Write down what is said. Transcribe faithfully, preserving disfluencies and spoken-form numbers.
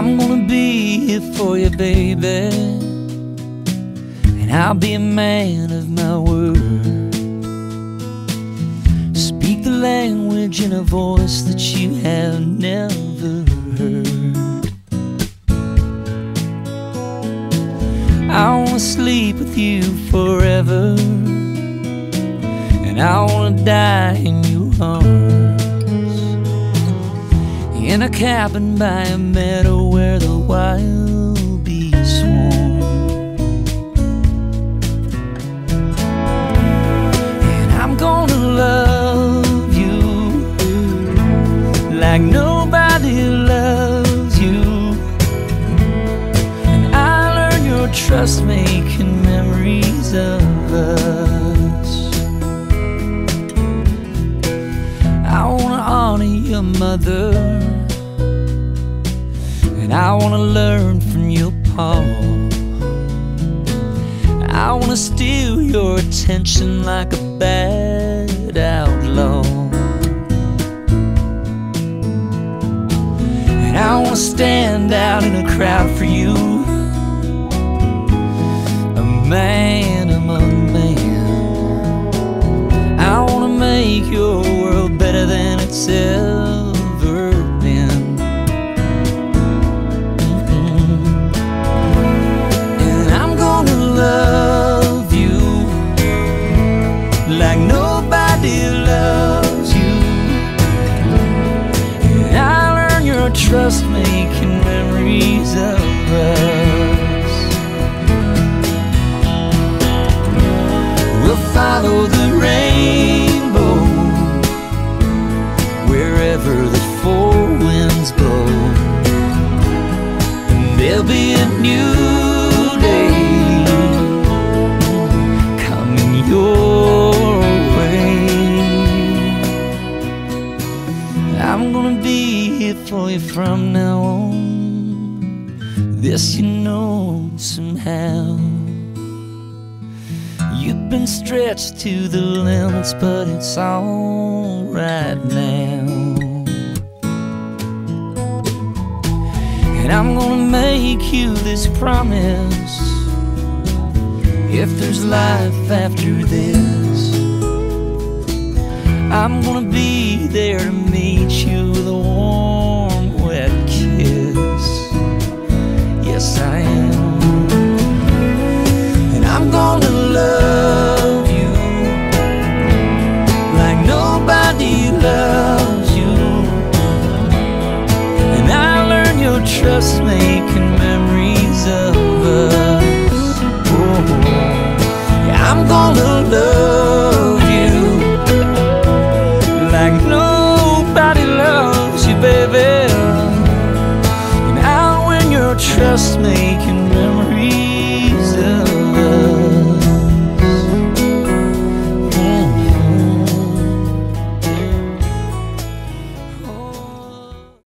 I'm gonna be here for you, baby, and I'll be a man of my word. Speak the language in a voice that you have never heard. I wanna sleep with you forever, and I wanna die in your arms, in a cabin by a meadow where the wild bees swarm. And I'm gonna love you like nobody loves you, and I'll earn your trust making memories of us. I wanna honor your mother, and I wanna learn from your pa. I wanna steal your attention like a bad outlaw, and I wanna stand out in a crowd for you, a man among men. I wanna make your world better than it's ever been. Love you like nobody loves you, and I'll earn your trust making memories of us. We'll follow the rainbow wherever the four winds blow, and there'll be a new day your way. I'm gonna be here for you from now on, this you know somehow. You've been stretched to the limits, but it's all right now. And I'm gonna make you this promise: if there's life after this, I'm gonna be there to meet you with a warm, wet kiss. Yes, I am. And I'm gonna love you like nobody loves you, and I'll learn your trust making memories of us. I'm gonna love you like nobody loves you, baby, and I'll win your trust me